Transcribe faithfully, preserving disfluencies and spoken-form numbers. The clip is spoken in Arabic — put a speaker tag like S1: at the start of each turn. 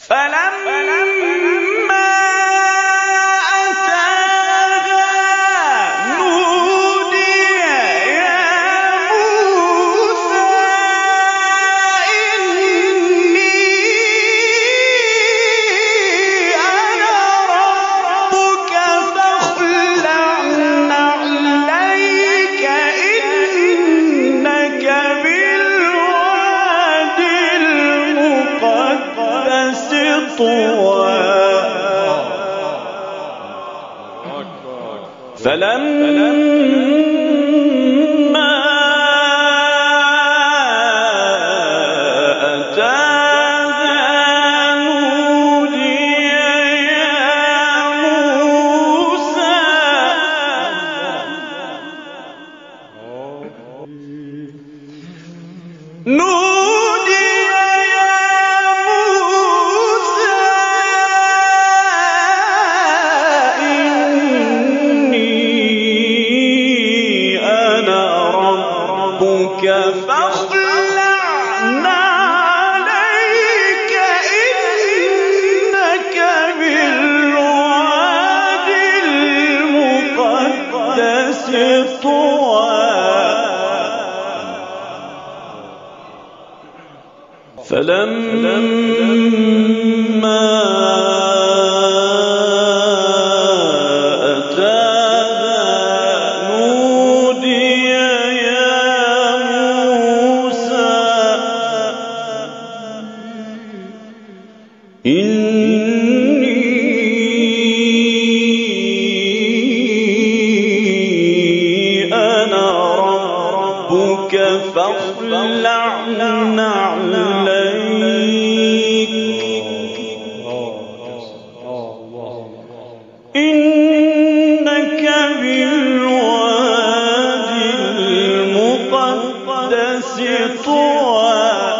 S1: فلما أتاها نودي يا موسى إني أنا ربك فاخلع نعليك إنك بالوادي المقدس طوى. فلما أتاها نودي يا موسى نودي فاخلع نعليك إنك بالوادي المقدس طوى. فلما إني أنا ربك فاخلع نعليك إنك بالوادي المقدس طوى.